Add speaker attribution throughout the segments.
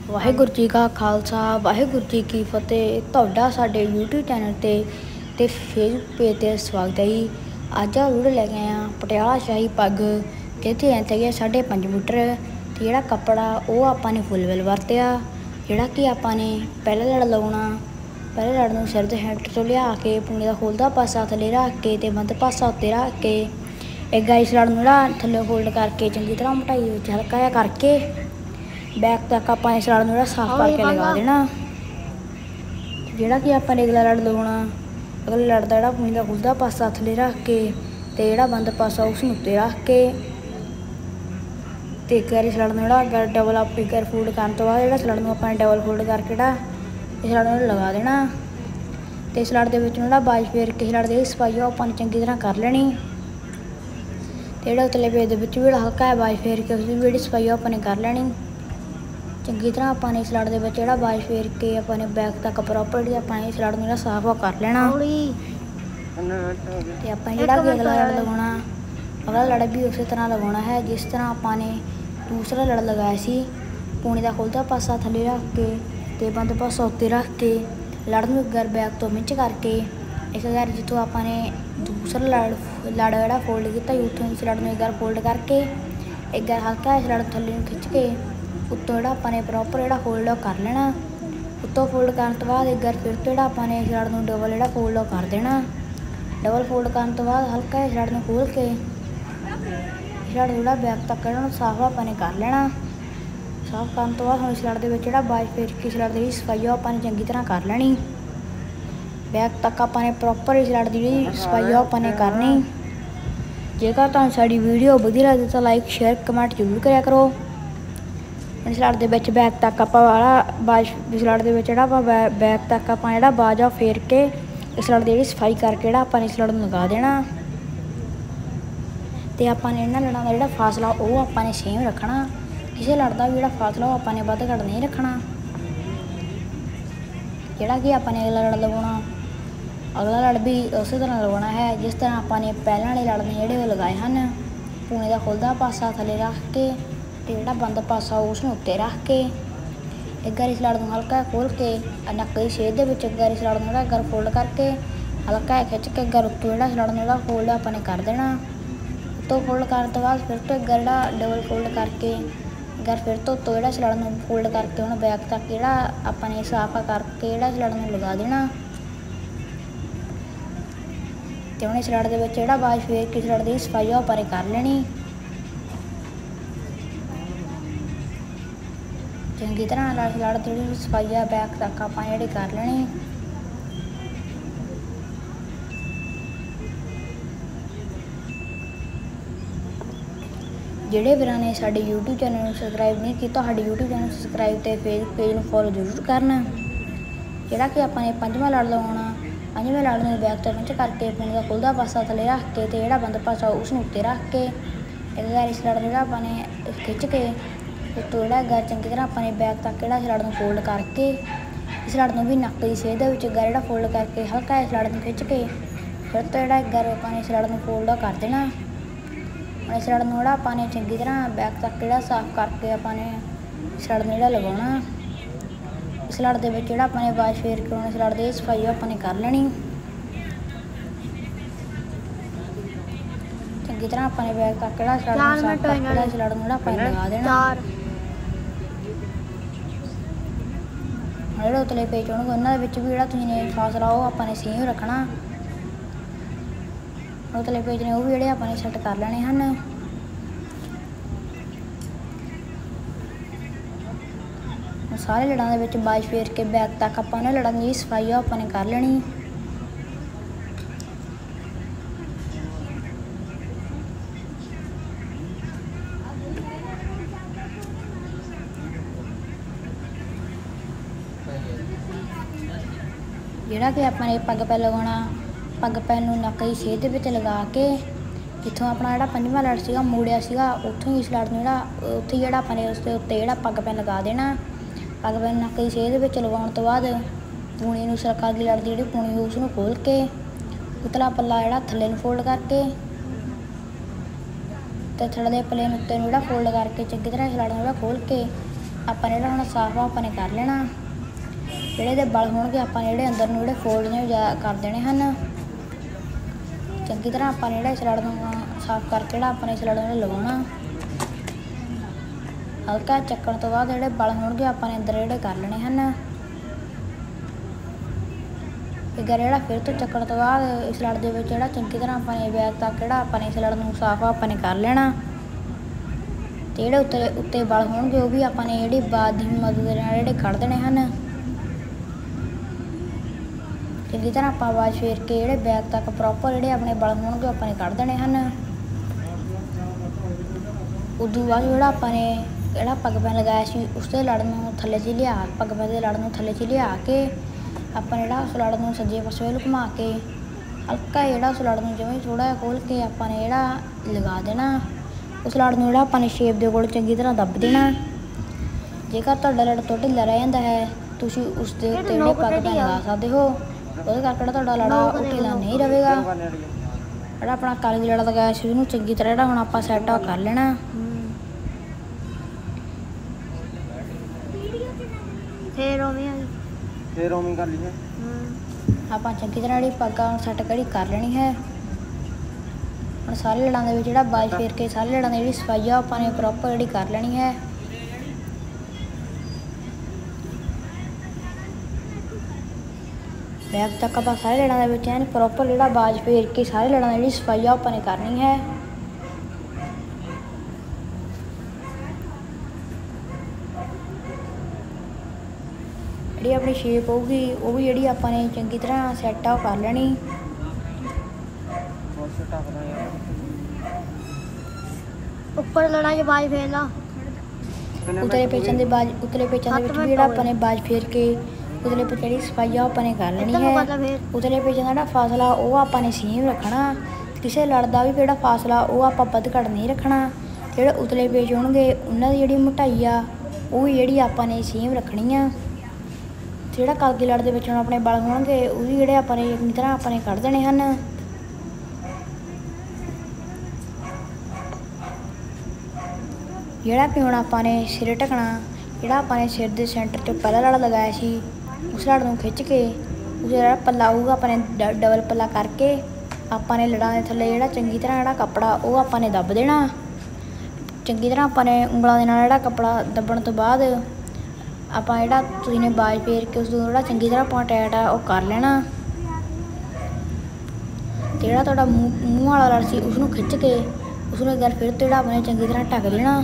Speaker 1: ਵਾਹਿਗੁਰੂ ਜੀ ਕਾ ਖਾਲਸਾ ਵਾਹਿਗੁਰੂ ਜੀ ਕੀ ਫਤਿਹ। ਤੁਹਾਡਾ ਸਾਡੇ YouTube ਚੈਨਲ ਤੇ ਫੇਸਬੁੱਕ ਪੇਜ 'ਤੇ ਸਵਾਗਤ ਹੈ ਜੀ। ਅੱਜ ਆ ਵੀਡੀਓ ਲੈ ਕੇ ਆਏ ਹਾਂ ਪਟਿਆਲਾ ਸ਼ਾਹੀ ਪੱਗ, ਜਿਹਦੀ ਲੈਂਥ ਹੈਗੀ 5.5 ਮੀਟਰ। ਅਤੇ ਜਿਹੜਾ ਕੱਪੜਾ ਉਹ ਆਪਾਂ ਨੇ ਫੁੱਲ ਵਿਲ ਵਰਤਿਆ। ਜਿਹੜਾ ਕਿ ਆਪਾਂ ਨੇ ਪਹਿਲਾ ਲੜ ਲਗਾਉਣਾ। ਪਹਿਲੇ ਲੜ ਨੂੰ ਸਿਰ ਦੇ ਹੈਂਡ ਤੋਂ ਲਿਆ ਕੇ ਪੂਣੀ ਦਾ ਖੁੱਲ੍ਹਦਾ ਪਾਸਾ ਥੱਲੇ ਰੱਖ ਕੇ ਅਤੇ ਬੰਦ ਪਾਸਾ ਉੱਤੇ ਰੱਖ ਕੇ ਇੱਕ ਇਸ ਲੜ ਨੂੰ ਜਿਹੜਾ ਥੱਲੇ ਫੋਲਡ ਕਰਕੇ ਚੰਗੀ ਤਰ੍ਹਾਂ ਮੋਟਾਈ ਵਿੱਚ ਹਲਕਾ ਜਿਹਾ ਕਰਕੇ बैक तक आप इस लड़ में साफ करके लगा देना। जोड़ा कि आप अगला लड़ लगाना, अगले लड़ का जोड़ा पूनी का खुलदा पासा थले रख के तो जोड़ा बंद पासा उस उत्ते रख के एक बार इस लड़ में जोड़ा डबल आप एक बार फोल्ड करने तो बाद इस लड़ में अपने डबल फोल्ड करके इस लड़ में लगा देना। तो इस लड़ के बाज फेर के लड़ की सफाई अपन चंगी तरह कर लेनी। तो जो उतले पेज के हल्का है बाज फेर के उसकी भी सफाई अपने कर लेनी चंगी तरह। अपने इस लड़ के जो बाज फेर के अपने बैक तक प्रॉपर अपने इस लड़ में साफ कर लेना। तो अपने जो अगला लड़ लगाना, अगला लड़ भी उस तरह लगाना है जिस तरह अपने दूसरा लड़ लगाया सी। पूनी का खुलदा पासा थले रख के तो बंद पासा उत्ते रख के लड़ में घर बैक तो मिंच करके इस घर जितों अपने दूसरा लड़ जोड़ा फोल्ड किया उतों इस लड़ में घर फोल्ड करके एक घर हल्का इस लड़ थले खिंच के उत्तों जो अपने प्रॉपर जो फोल्ड कर लेना। उत्तों फोल्ड करने तो बाद एक बार फिर तो जो अपने इस लड़ में डबल जो फोल्ड कर देना। डबल फोल्ड करने तो बाद हल्का इस लड़ में खोल के इस लड़ जो बैक तक साफ अपने कर लेना। साफ करने तो बाद हम इस लड़ के बाज फेर के इस लड़ की सफाई अपने चंगी तरह कर लेनी। बैक तक अपने प्रॉपर इस लड़ की सफाई अपने करनी। जेकर तुहानू साडी वीडियो वधिया लगे तो लाइक शेयर कमेंट जरूर करा करो। इस लड़ के बैक तक आप बाज इस लड़ के बैक तक आप बाज आ फेर के इस लड़ की सफाई करके अपने इस लड़ में लगा देना। तो अपने इन्होंने लड़ों का जो फासला वो अपने सेम रखना। किसी लड़ का भी जो फासला वो अपने वध घट नहीं रखना। जोड़ा कि अपने अगला लड़ लगाना, अगला लड़ भी उस तरह लगाना है जिस तरह अपने पहले वाले लड़ ने जोड़े लगाए हैं। पूने का खुलदा पासा थले रख के तो जो बंद पासा उसमें उत्ते रख के एक बार इस लड़ में हल्का खोल के नक की छेद के एक बार इस लड़ में घर फोल्ड करके हल्का खिंच के घर उत्तों जो इस लड़ में फोल्ड अपने कर देना। उत्तों फोल्ड करने तो बाद फिर तो एक बार डबल फोल्ड करके एक बार फिर तो उत्तों जो इस लड़ में फोल्ड करके उन्हें बैक तक जो अपने साफ करके जो इस लड़ में लगा देना। तो हम इस लड़ के जो बाज फेर के इस लड़ की सफाई अपने कर लेनी चंगी तरह। लड़ की सफाई बैक तक आप जी कर लेनी। ਜਿਹੜੇ ਵੀਰਾਂ ਨੇ ਸਾਡੇ YouTube ਚੈਨਲ ਨੂੰ ਸਬਸਕ੍ਰਾइब नहीं किया ਸਾਡੇ YouTube चैनल सब्सक्राइब ਤੇ फेसबुक पेज ਨੂੰ फॉलो जरूर करना। ਜਿਹੜਾ कि अपने पंजवां लड़ लगाना, पंजवें लड़ ਨੂੰ बैक तो मिंच करके पूनी का खुलदा पासा थले रख के तो जो बंद पासा उसनूं उत्ते रख के एक बार इस लड़ जो अपने खिंच के उत्तों जो घर चंगी तरह अपने बैक तक जो इस लड़ में फोल्ड करके इस लड़ में भी नक की सेध घर जो फोल्ड करके हल्का इस लड़ में खिंच के फिर तो जो घर अपने इस लड़ में फोल्ड कर देना। इस लड़ में अपने चंगी तरह बैक तक जो साफ करके अपने इस लड़ में लगाना। इस लड़ के अपने बाज फेर के इस लड़ की सफाई अपने कर लेनी चंगी तरह। अपने बैक तक जो इस लड़ में अपने लगा देना। जो उतले पेज होने उन्होंने भी जो फासला वो अपने सेम रखना। उतले पेज ने वो भी जो अपने सैट कर लेने हैं। सारे लड़ों के बाज फेर के बैक तक अपने लड़ों की सफाई अपने कर लेनी। जोड़ा कि अपने पग पैन लगाना, पग पैन नक की सेध में लगा के जितों अपना जो पंजवां लड़ से मोड़िया उतों इस लड़ में उत्थे जो अपने उसके उत्ते जो पग पैन लगा देना। पग पैन नक की सेध में लगाने तो बाद पूनी सरका की लड़ की जी पूनी उसनूं खोल के उतला पल्ला जो थले फोल्ड करके तो थड़े पल्ले उत्ते जो फोल्ड करके चंगी तरह इस लड़ खोल के ਆਪਾਂ ਨੇ ਜਿਹੜਾ ਹੁਣ ਸਾਫ਼ ਆਪਾਂ ਨੇ ਕਰ ਲੈਣਾ। ਜਿਹੜੇ ਇਹਦੇ ਬਲ ਹੋਣਗੇ ਆਪਾਂ ਨੇ ਜਿਹੜੇ ਅੰਦਰ ਨੂੰ ਜਿਹੜੇ ਫੋਲਡ ਨੇ ਕਰ ਦੇਣੇ ਹਨ। ਚੰਗੀ ਤਰ੍ਹਾਂ ਆਪਾਂ ਨੇ ਜਿਹੜਾ ਇਸ ਲੜ ਨੂੰ ਸਾਫ਼ ਕਰਕੇ ਜਿਹੜਾ ਆਪਾਂ ਨੇ ਇਸ ਲੜ ਨੂੰ ਲਗਾਉਣਾ। ਹਲਕਾ ਚੱਕਣ ਤੋਂ ਬਾਅਦ ਜਿਹੜੇ ਬਲ ਹੋਣਗੇ ਆਪਾਂ ਨੇ ਅੰਦਰ ਜਿਹੜੇ ਕਰ ਲੈਣੇ ਹਨ। ਇੱਕ ਵਾਰ ਜਿਹੜਾ ਫਿਰ ਤੋਂ ਚੱਕਣ ਤੋਂ ਬਾਅਦ ਇਸ ਲੜ ਦੇ ਵਿੱਚ ਜਿਹੜਾ ਚੰਗੀ ਤਰ੍ਹਾਂ ਆਪਾਂ ਨੇ ਬੈਕ ਤੱਕ ਜਿਹੜਾ ਆਪਾਂ ਨੇ ਇਸ ਲੜ ਨੂੰ ਸਾਫ਼ ਆਪਾਂ ਨੇ ਕਰ ਲੈਣਾ। ਤੇ ਜਿਹੜੇ ਉੱਤੇ ਬਲ ਹੋਣਗੇ ਉਹ ਵੀ ਆਪਾਂ ਨੇ ਜਿਹੜੀ ਬਾਦ ਦੀ ਮਦਦ ਦੇ ਨਾਲ ਜਿਹੜੇ ਕੱਢ ਦੇਣੇ ਹਨ। ਚੰਗੀ ਤਰ੍ਹਾਂ ਆਪਾਂ ਆਵਾਜ਼ ਫੇਰ ਕੇ ਜਿਹੜੇ ਬੈਕ ਤੱਕ ਪ੍ਰੋਪਰ ਜਿਹੜੇ ਆਪਣੇ ਬਲ ਹੋਣਗੇ ਆਪਾਂ ਨੇ ਕੱਢ ਦੇਣੇ ਹਨ। ਉਦੋਂ ਬਾਅਦ ਜਿਹੜਾ ਆਪਾਂ ਨੇ ਜਿਹੜਾ ਪੱਗ ਪੈਨ ਲਗਾਇਆ ਸੀ ਉਸ ਦੇ ਲੜ ਨੂੰ ਥੱਲੇ 'ਚ ਲਿਆ ਪੱਗ ਪੈਨ ਦੇ ਲੜ ਨੂੰ ਥੱਲੇ 'ਚ ਲਿਆ ਕੇ ਆਪਾਂ ਜਿਹੜਾ ਉਸ ਲੜ ਨੂੰ ਸੱਜੇ ਪਾਸੇ ਵੱਲ ਘੁਮਾ ਕੇ ਹਲਕਾ ਜਿਹੜਾ ਉਸ ਲੜ ਨੂੰ ਜਿਵੇਂ ਥੋੜ੍ਹਾ ਜਿਹਾ ਖੋਲ੍ਹ ਕੇ ਆਪਾਂ ਨੇ ਜਿਹੜਾ ਲਗਾ ਦੇਣਾ। ਉਸ ਲੜ ਨੂੰ ਜਿਹੜਾ ਆਪਾਂ ਨੇ ਸ਼ੇਪ ਦੇ ਕੋਲ ਚੰਗੀ ਤਰ੍ਹਾਂ ਦੱਬ ਦੇਣਾ। ਜੇਕਰ ਤੁਹਾਡਾ ਲੜ ਤੋਂ ਢਿੱਲਾ ਰਹਿ ਜਾਂਦਾ ਹੈ ਤੁਸੀਂ ਉਸ ਦੇ ਉੱਤੇ ਜਿਹੜੇ ਪੱਗ ਪੈਨ ਲਗਾ ਸਕਦੇ ਹੋ। ਉਹਦੇ ਕਰਕੇ ਜਿਹੜਾ ਤੁਹਾਡਾ ਲੜ ਉਹ ਢਿੱਲਾ ਨਹੀਂ ਰਹੇਗਾ। ਜਿਹੜਾ ਆਪਣਾ ਕਾਲੀ ਲੜ ਲਗਾਇਆ ਸੀ ਉਹਨੂੰ ਚੰਗੀ ਤਰ੍ਹਾਂ ਜਿਹੜਾ ਹੁਣ ਆਪਾਂ ਸੈੱਟ ਕਰ ਲੈਣਾ।
Speaker 2: ਫਿਰ ਉਵੇਂ ਕਰ ਲਈਏ
Speaker 1: ਆਪਾਂ ਚੰਗੀ ਤਰ੍ਹਾਂ ਜਿਹੜੀ ਪੱਗਾਂ ਸੈੱਟ ਕਰ ਲੈਣੀ ਹੈ। ਹੁਣ ਸਾਰੇ ਲੜਾਂ ਦੇ ਵਿੱਚ ਜਿਹੜਾ ਬਾਜ ਫੇਰ ਕੇ ਸਾਰੇ ਲੜਾਂ ਦੀ ਜਿਹੜੀ ਸਫਾਈ ਆ ਆਪਾਂ ਨੇ ਪ੍ਰੋਪਰ ਜਿਹੜੀ ਕਰ ਲੈਣੀ ਹੈ। ਬੈਕ ਤੱਕ ਆਪਾਂ ਸਾਰੇ ਲੜਾਂ ਦੇ ਵਿੱਚ ਐਨ ਪ੍ਰੋਪਰ ਜਿਹੜਾ ਬਾਜ ਫੇਰ ਕੇ ਸਾਰੇ ਲੜਾਂ ਦੀ ਜਿਹੜੀ ਸਫਾਈ ਆ ਆਪਾਂ ਨੇ ਕਰਨੀ ਹੈ। ਜਿਹੜੀ ਆਪਣੀ ਸ਼ੇਪ ਹੋਊਗੀ ਉਹ ਵੀ ਜਿਹੜੀ ਆਪਾਂ ਨੇ ਚੰਗੀ ਤਰ੍ਹਾਂ ਸੈੱਟ ਆ ਕਰ ਲੈਣੀ।
Speaker 3: ਉੱਪਰ ਲੜਾਈ ਬਾਜ ਫੇਰ ਲਾ।
Speaker 1: ਉਤਲੇ ਪੇਚਾਂ ਦੇ ਵਿੱਚ ਵੀ ਜਿਹੜਾ ਆਪਾਂ ਨੇ ਬਾਜ ਫੇਰ ਕੇ ਉਤਲੇ ਪੇਚਾਂ ਦੀ ਸਫਾਈ ਆ ਆਪਾਂ ਨੇ ਕਰ ਲੈਣੀ ਹੈ। ਉਤਲੇ ਪੇਚਾਂ ਦਾ ਜਿਹੜਾ ਫਾਸਲਾ ਉਹ ਆਪਾਂ ਨੇ ਸੇਮ ਰੱਖਣਾ। ਕਿਸੇ ਲੜ ਦਾ ਵੀ ਜਿਹੜਾ ਫਾਸਲਾ ਉਹ ਆਪਾਂ ਵੱਧ ਘੱਟ ਨਹੀਂ ਰੱਖਣਾ। ਜਿਹੜੇ ਉਤਲੇ ਪੇਚ ਹੋਣਗੇ ਉਹਨਾਂ ਦੀ ਜਿਹੜੀ ਮੋਟਾਈ ਆ ਉਹ ਵੀ ਜਿਹੜੀ ਆਪਾਂ ਨੇ ਸੇਮ ਰੱਖਣੀ ਆ। ਜਿਹੜਾ ਕਲਗੀ ਲੜ ਦੇ ਵਿੱਚ ਹੁਣ ਆਪਣੇ ਬਲ ਹੋਣਗੇ ਉਹ ਵੀ ਜਿਹੜੇ ਆਪਾਂ ਨੇ ਚੰਗੀ ਤਰ੍ਹਾਂ ਆਪਾਂ ਨੇ ਕੱਢ ਦੇਣੇ ਹਨ। ਜਿਹੜਾ ਕਿ ਹੁਣ ਆਪਾਂ ਨੇ ਸਿਰ ਢਕਣਾ ਜਿਹੜਾ ਆਪਾਂ ਨੇ ਸਿਰ ਦੇ ਸੈਂਟਰ 'ਚ ਪਹਿਲਾ ਲੜ ਲਗਾਇਆ ਸੀ ਉਸ ਲੜ ਨੂੰ ਖਿੱਚ ਕੇ ਉਸ ਜਿਹੜਾ ਪੱਲਾ ਹੋਊਗਾ ਆਪਾਂ ਨੇ ਡਬਲ ਪੱਲਾ ਕਰਕੇ ਆਪਾਂ ਨੇ ਲੜਾਂ ਦੇ ਥੱਲੇ ਜਿਹੜਾ ਚੰਗੀ ਤਰ੍ਹਾਂ ਜਿਹੜਾ ਕੱਪੜਾ ਉਹ ਆਪਾਂ ਨੇ ਦੱਬ ਦੇਣਾ। ਚੰਗੀ ਤਰ੍ਹਾਂ ਆਪਾਂ ਨੇ ਉਂਗਲਾਂ ਦੇ ਨਾਲ ਜਿਹੜਾ ਕੱਪੜਾ ਦੱਬਣ ਤੋਂ ਬਾਅਦ ਆਪਾਂ ਜਿਹੜਾ ਤੁਸੀਂ ਨੇ ਬਾਜ ਫੇਰ ਕੇ ਉਸ ਨੂੰ ਜਿਹੜਾ ਚੰਗੀ ਤਰ੍ਹਾਂ ਆਪਾਂ ਟੈਟ ਆ ਉਹ ਕਰ ਲੈਣਾ। ਤੇ ਜਿਹੜਾ ਤੁਹਾਡਾ ਮੂੰਹ ਵਾਲਾ ਲੜ ਸੀ ਉਸਨੂੰ ਖਿੱਚ ਕੇ ਉਸਨੂੰ ਇੱਕ ਵਾਰ ਫਿਰ ਤੋਂ ਜਿਹੜਾ ਆਪਾਂ ਨੇ ਚੰਗੀ ਤਰ੍ਹਾਂ ਢੱਕ ਦੇਣਾ।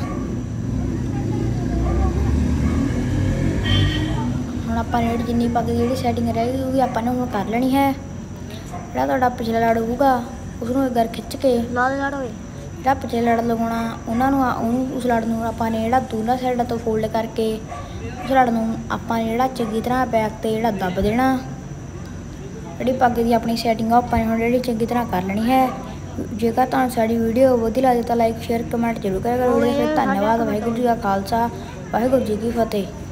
Speaker 1: ਹੁਣ ਆਪਾਂ ਨੇ ਜਿੰਨੀ ਪੱਗ ਦੀ ਜਿਹੜੀ ਸੈਟਿੰਗ ਰਹਿ ਗਈ ਉਹ ਵੀ ਆਪਾਂ ਨੇ ਹੁਣ ਕਰ ਲੈਣੀ ਹੈ। ਜਿਹੜਾ ਤੁਹਾਡਾ ਪਿਛਲਾ ਲੜ ਹੋਊਗਾ ਉਸਨੂੰ ਇੱਕ ਵਾਰ ਖਿੱਚ ਕੇ ਜਿਹੜਾ ਪਿਛਲੇ ਲੜ ਲਗਾਉਣਾ ਉਹਨੂੰ ਉਸ ਲੜ ਨੂੰ ਆਪਾਂ ਨੇ ਜਿਹੜਾ ਦੋਨਾਂ ਸਾਈਡਾਂ ਤੋਂ ਫੋਲਡ ਕਰਕੇ ਉਸ ਲੜ ਨੂੰ ਆਪਾਂ ਨੇ ਜਿਹੜਾ ਚੰਗੀ ਤਰ੍ਹਾਂ ਬੈਕ 'ਤੇ ਜਿਹੜਾ ਦੱਬ ਦੇਣਾ। ਜਿਹੜੀ ਪੱਗ ਦੀ ਆਪਣੀ ਸੈਟਿੰਗ ਆ ਆਪਾਂ ਨੇ ਹੁਣ ਜਿਹੜੀ ਚੰਗੀ ਤਰ੍ਹਾਂ ਕਰ ਲੈਣੀ ਹੈ। ਜੇਕਰ ਤੁਹਾਨੂੰ ਸਾਡੀ ਵੀਡੀਓ ਵਧੀਆ ਲੱਗਦੀ ਤਾਂ ਲਾਈਕ ਸ਼ੇਅਰ ਕਮੈਂਟ ਜ਼ਰੂਰ ਕਰਿਆ ਕਰੋ। ਧੰਨਵਾਦ। ਵਾਹਿਗੁਰੂ ਜੀ ਕਾ ਖਾਲਸਾ ਵਾਹਿਗੁਰੂ ਜੀ ਕੀ ਫਤਿਹ।